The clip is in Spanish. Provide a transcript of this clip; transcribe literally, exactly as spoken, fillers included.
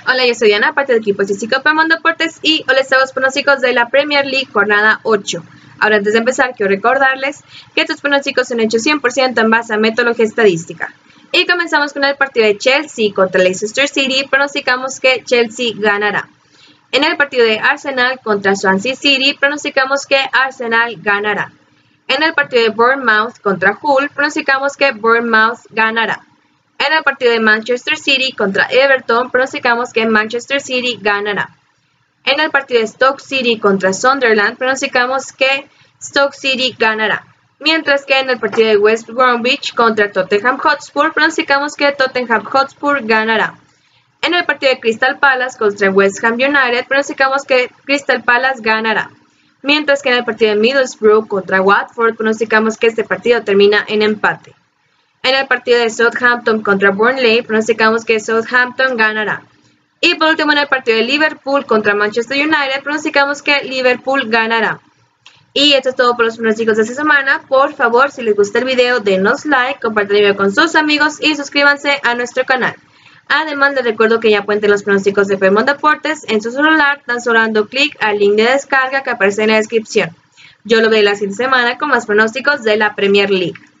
Hola, yo soy Diana, parte del equipo estadístico Pemón Deportes y hoy les traigo los pronósticos de la Premier League jornada ocho. Ahora, antes de empezar, quiero recordarles que estos pronósticos son hechos cien por ciento en base a metodología estadística. Y comenzamos con el partido de Chelsea contra Leicester City. Pronosticamos que Chelsea ganará. En el partido de Arsenal contra Swansea City, pronosticamos que Arsenal ganará. En el partido de Bournemouth contra Hull, pronosticamos que Bournemouth ganará. En el partido de Manchester City contra Everton, pronosticamos que Manchester City ganará. En el partido de Stoke City contra Sunderland, pronosticamos que Stoke City ganará. Mientras que en el partido de West Bromwich contra Tottenham Hotspur, pronosticamos que Tottenham Hotspur ganará. En el partido de Crystal Palace contra West Ham United, pronosticamos que Crystal Palace ganará. Mientras que en el partido de Middlesbrough contra Watford, pronosticamos que este partido termina en empate. En el partido de Southampton contra Burnley, pronosticamos que Southampton ganará. Y por último, en el partido de Liverpool contra Manchester United, pronosticamos que Liverpool ganará. Y esto es todo por los pronósticos de esta semana. Por favor, si les gusta el video, denos like, compartan el video con sus amigos y suscríbanse a nuestro canal. Además, les recuerdo que ya pueden los pronósticos de Pemón Deportes en su celular, tan solo dando clic al link de descarga que aparece en la descripción. Yo lo veo la siguiente semana con más pronósticos de la Premier League.